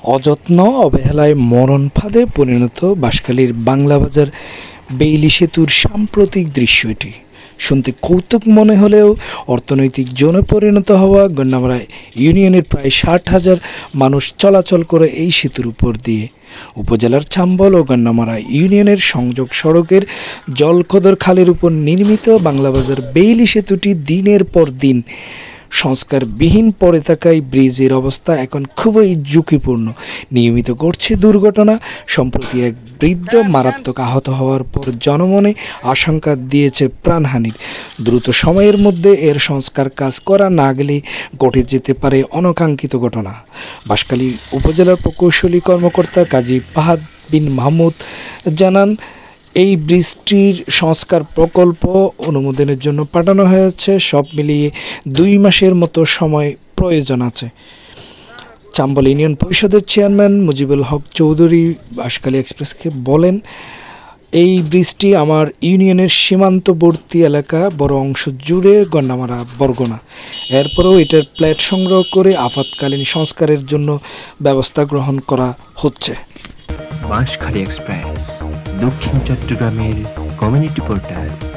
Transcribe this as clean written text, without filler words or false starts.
অযত্ন অবহেলায় মরণ ফাঁদে পরিণত বাঁশখালীর বাংলাবাজার বেইলি সেতুর সাম্প্রতিক দৃশ্য এটি। শুনতে কৌতুক মনে হলেও অর্থনৈতিক জোনে পরিণত হওয়া গন্যামারা ইউনিয়নের প্রায় ৬০,০০০ মানুষ চলাচল করে এই সেতুর উপর দিয়ে। উপজেলার চাম্বল ও গন্যামারা ইউনিয়নের সংযোগ সড়কের জলকদর খালের উপর নির্মিত বাংলাবাজার বেইলি সেতুটি দিনের পর দিন সংস্কারবিহীন পড়ে থাকায় ব্রিজের অবস্থা এখন খুবই ঝুঁকিপূর্ণ। নিয়মিত ঘটছে দুর্ঘটনা। সম্প্রতি এক বৃদ্ধ মারাত্মক আহত হওয়ার পর জনমনে আশঙ্কা দিয়েছে প্রাণহানির। দ্রুত সময়ের মধ্যে এর সংস্কার কাজ করা না গেলে ঘটে যেতে পারে অনাকাঙ্ক্ষিত ঘটনা। বাঁশখালী উপজেলার প্রকৌশলী কর্মকর্তা কাজী ফাহাদ বিন মাহমুদ জানান, এই ব্রিজটির সংস্কার প্রকল্প অনুমোদনের জন্য পাঠানো হয়েছে। সব মিলিয়ে ২ মাসের মতো সময় প্রয়োজন আছে। চাম্বল ইউনিয়ন পরিষদের চেয়ারম্যান মুজিবুল হক চৌধুরী বাঁশখালী এক্সপ্রেসকে বলেন, এই ব্রিজটি আমার ইউনিয়নের সীমান্তবর্তী এলাকা বড় অংশ জুড়ে গন্যামারা বরগুনা। এরপরেও এটার প্ল্যাট সংগ্রহ করে আপাতকালীন সংস্কারের জন্য ব্যবস্থা গ্রহণ করা হচ্ছে। বাঁশখালী এক্সপ্রেস, দক্ষিণ চট্টগ্রামের কমিউনিটি পোর্টাল।